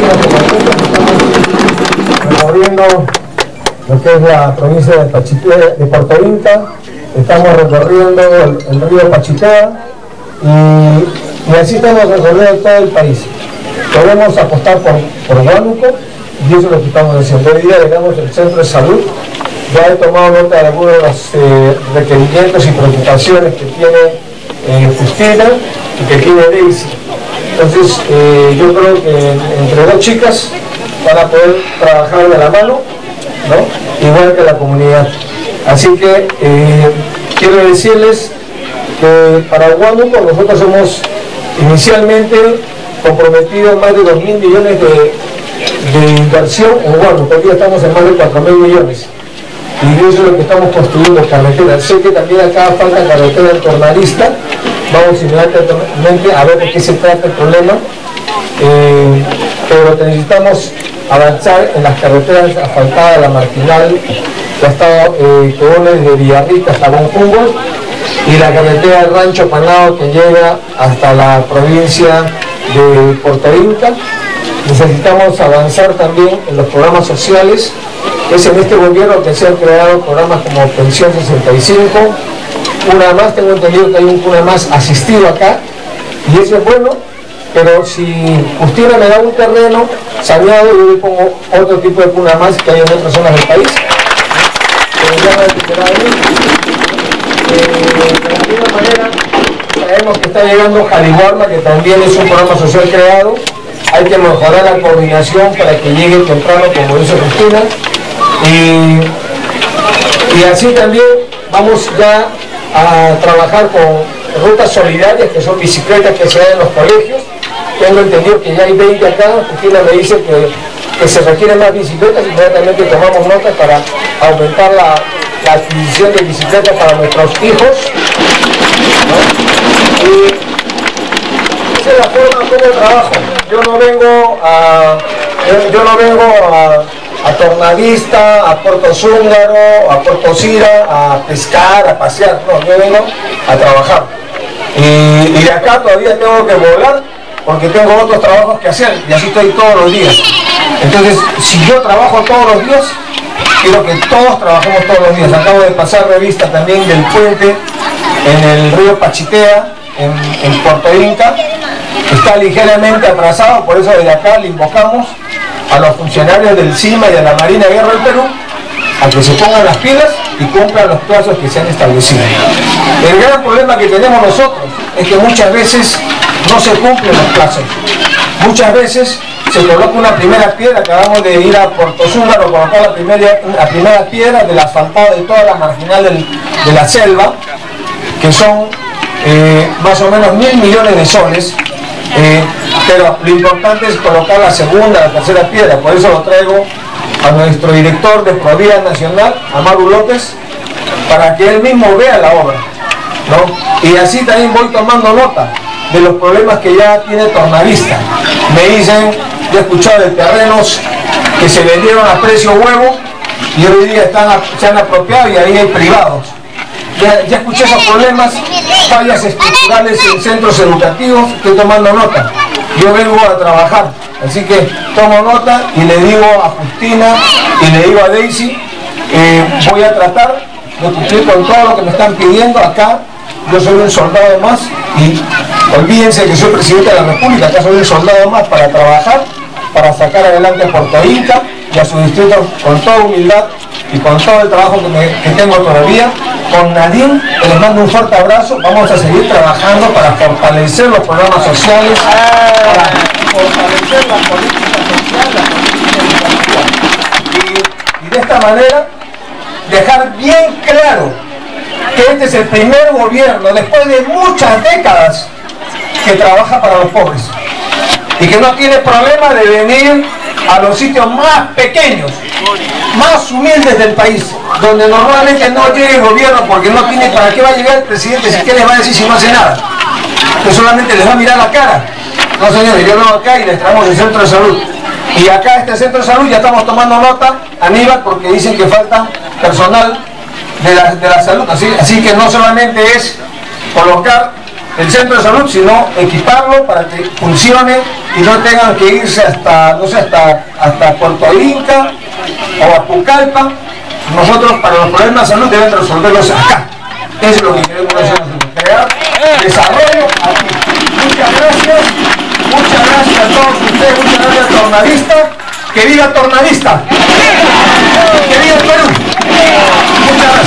recorriendo lo que es la provincia de Pachitea, de Puerto Inca. Estamos recorriendo el río Pachitea y así estamos recorriendo todo el país. Podemos apostar por Huánuco y eso es lo que estamos haciendo. Hoy día llegamos al centro de salud. Ya he tomado nota de algunos de los requerimientos y preocupaciones que tiene Justina y que tiene Daisy. Entonces yo creo que entre dos chicas van a poder trabajar de la mano, ¿no? Igual que la comunidad. Así que quiero decirles que para Huánuco nosotros hemos inicialmente comprometido más de 2.000 millones de inversión en Huánuco. Hoy día estamos en más de 4.000 millones. Y eso es lo que estamos construyendo, carreteras. Sé que también acá falta carretera en Tornalista. Vamos inmediatamente a ver de qué se trata el problema. Pero necesitamos avanzar en las carreteras asfaltadas, la marginal, que une desde Villarrica hasta Bonjumbo, y la carretera del Rancho Panado que llega hasta la provincia de Puerto Inca. Necesitamos avanzar también en los programas sociales. Es en este gobierno que se han creado programas como Pensión 65, Una Más, tengo entendido que hay un Una Más asistido acá, y eso es bueno, pero si Justina me da un terreno saneado, yo le pongo otro tipo de Una Más que hay en otras zonas del país. De la misma manera, sabemos que está llegando Jaliwarma, que también es un programa social creado. Hay que mejorar la coordinación para que llegue temprano, como dice Justina. Y así también vamos ya a trabajar con rutas solidarias, que son bicicletas que se dan en los colegios. Tengo entendido que ya hay 20 acá. Justina me dice que se requieren más bicicletas, y inmediatamente tomamos nota para aumentar la adquisición de bicicletas para nuestros hijos, ¿no? Y esa es la forma como trabajo. Yo no vengo a Tornalista, a Puerto Zúngaro, a Puerto Sira, a pescar, a pasear. No, yo vengo a trabajar. Y de acá todavía tengo que volar porque tengo otros trabajos que hacer, y así estoy todos los días. Entonces, si yo trabajo todos los días, quiero que todos trabajemos todos los días. Acabo de pasar revista también del puente en el río Pachitea, en Puerto Inca. Está ligeramente atrasado, por eso desde acá le invocamos a los funcionarios del CIMA y de la Marina de Guerra del Perú a que se pongan las pilas y cumplan los plazos que se han establecido. El gran problema que tenemos nosotros es que muchas veces no se cumplen los plazos. Muchas veces se coloca una primera piedra. Acabamos de ir a Puerto Zúngaro a colocar la primera piedra del asfaltado de toda la marginal de la selva, que son más o menos 1.000 millones de soles. Pero lo importante es colocar la segunda, la tercera piedra. Por eso lo traigo a nuestro director de Provía Nacional, Amaru López, para que él mismo vea la obra, ¿no? Y así también voy tomando nota de los problemas que ya tiene Tornalista. Me dicen, yo he escuchado de terrenos que se vendieron a precio huevo y hoy día se han apropiado, y ahí hay privados. Ya escuché esos problemas, fallas estructurales en centros educativos. Estoy tomando nota. Yo vengo a trabajar, así que tomo nota y le digo a Justina y le digo a Daisy, voy a tratar de cumplir con todo lo que me están pidiendo. Acá yo soy un soldado más, y olvídense que soy presidente de la República. Acá soy un soldado más para trabajar, para sacar adelante a Puerto Inca y a su distrito con toda humildad y con todo el trabajo que tengo todavía. Con Nadine les mando un fuerte abrazo. Vamos a seguir trabajando para fortalecer los programas sociales, para fortalecer las políticas sociales, las políticas educativas, y de esta manera dejar bien claro que este es el primer gobierno después de muchas décadas que trabaja para los pobres y que no tiene problema de venir a los sitios más pequeños, más humildes del país, donde normalmente no llega el gobierno, porque no tiene para qué va a llegar el presidente, si qué les va a decir si no hace nada, que solamente les va a mirar la cara. No, señores, yo vengo acá y les traemos el centro de salud, y acá este centro de salud ya estamos tomando nota, Aníbal, porque dicen que falta personal de la salud, así que no solamente es colocar el centro de salud, sino equiparlo para que funcione y no tengan que irse hasta, no sé, hasta Puerto Inca o a Pucallpa. Nosotros para los problemas de salud deben resolverlos acá. Eso es lo que queremos nosotros, crear desarrollo aquí. Muchas gracias a todos ustedes, muchas gracias Tornavista. ¡Que viva Tornavista! ¡Que viva el Perú! Muchas gracias.